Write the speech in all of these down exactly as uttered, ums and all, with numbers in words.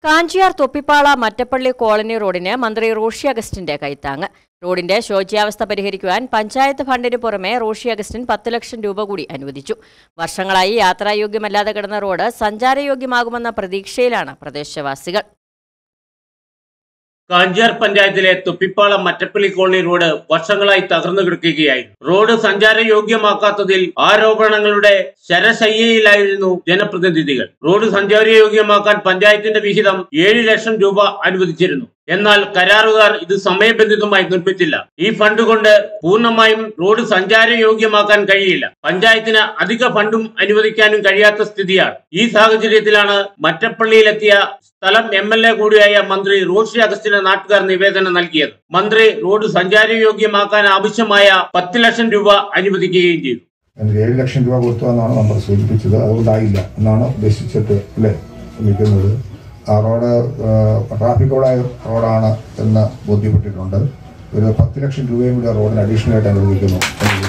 Kanchiyar Thoppippala Mattappally colony റോഡിന് മന്ത്രി റോഷി അഗസ്റ്റിന്റെ കൈത്താങ്ങ്. റോഡിന്റെ ശോച്യാവസ്ഥ പരിഹരിക്കുവാൻ പഞ്ചായത്ത് ഫണ്ടിന് പുറമെ റോഷി അഗസ്റ്റിൻ പത്ത് ലക്ഷം രൂപ കൂടി അനുവദിച്ചു. വർഷങ്ങളായി യാത്രായോഗ്യമല്ലാതെ കിടന്ന റോഡ് സഞ്ചാരയോഗ്യമാകുമെന്ന പ്രതീക്ഷയിലാണ് പ്രദേശവാസികൾ. കാഞ്ചിയാർ പഞ്ചായത്തിലെ തൊപ്പിപ്പാള മറ്റപ്പള്ളി കോളനി റോഡ് വർഷങ്ങളായി തകർന്നു കിടക്കുകയായിരുന്നു. റോഡ് സഞ്ചാരയോഗ്യമാക്കാത്തതിൽ ആരോപണങ്ങളുടെ ശരശയ്യയിലായിരുന്നു ജനപ്രതിനിധികൾ. റോഡ് സഞ്ചാരയോഗ്യമാക്കാൻ പഞ്ചായത്തിന്റെ വിഹിതം ഏഴ് ലക്ഷം രൂപ അനുവദിച്ചിരുന്നു. എന്നാൽ കരാറുകാർ ഇത് സമയബന്ധിതമായി നിർമ്മിച്ചില്ല. ഈ ഫണ്ട് കൊണ്ട് പൂർണ്ണമായും റോഡ് സഞ്ചാരയോഗ്യമാക്കാൻ കഴിയില്ല. പഞ്ചായത്തിന് അധിക ഫണ്ടും അനുവദിക്കാനും കഴിയാത്ത സ്ഥിതിയാണ്. ഈ സാഹചര്യത്തിലാണ് മറ്റപ്പള്ളിയിലെത്തിയ സ്ഥലം എം എൽ എ കൂടിയായ മന്ത്രി റോഷി അഗസ്റ്റിന് നാട്ടുകാർ നിവേദനം നൽകിയത്. മന്ത്രി റോഡ് സഞ്ചാരയോഗ്യമാക്കാൻ ആവശ്യമായ പത്ത് ലക്ഷം രൂപ അനുവദിക്കുകയും ചെയ്തു. ഏഴ് ലക്ഷം രൂപ കൊടുത്തു എന്നാണ് നമ്മൾ സൂചിപ്പിച്ചത്. അതുകൊണ്ടായില്ല എന്നാണ് ഉദ്ദേശിച്ചിട്ട് അല്ലേ നിൽക്കുന്നത്. ആ റോഡ് ട്രാഫിക്കോടായ റോഡാണ് എന്ന് ബോധ്യപ്പെട്ടിട്ടുണ്ട്. ഒരു പത്ത് ലക്ഷം രൂപയും കൂടി ആ റോഡിന് അഡീഷണൽ ആയിട്ട് അനുവദിക്കുന്നു.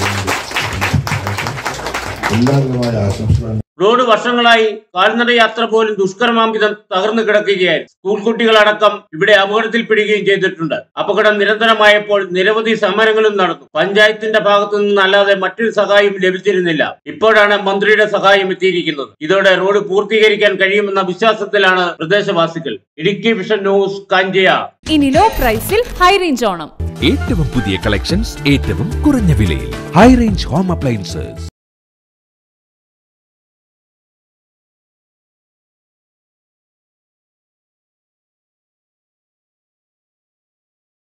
എല്ലാവിധമായ ആശംസകളും. റോഡ് വർഷങ്ങളായി കാൽനട യാത്ര പോലും ദുഷ്കരമാംവിധം തകർന്നു കിടക്കുകയായിരുന്നു. സ്കൂൾ കുട്ടികളടക്കം ഇവിടെ അപകടത്തിൽപ്പെടുകയും ചെയ്തിട്ടുണ്ട്. അപകടം നിരന്തരമായപ്പോൾ നിരവധി സമരങ്ങളും നടന്നു. പഞ്ചായത്തിന്റെ ഭാഗത്തു നിന്നല്ലാതെ മറ്റൊരു സഹായം ലഭിച്ചിരുന്നില്ല. ഇപ്പോഴാണ് മന്ത്രിയുടെ സഹായം എത്തിയിരിക്കുന്നത്. ഇതോടെ റോഡ് പൂർത്തീകരിക്കാൻ കഴിയുമെന്ന വിശ്വാസത്തിലാണ് പ്രദേശവാസികൾ. Idukki vision news, Kanchiyar. ഇനി ലോ പ്രൈസിൽ ഹൈ റേഞ്ച് ഓണം. ഏറ്റവും പുതിയ കളക്ഷൻസ് ഏറ്റവും കുറഞ്ഞ വിലയിൽ. High range home appliances.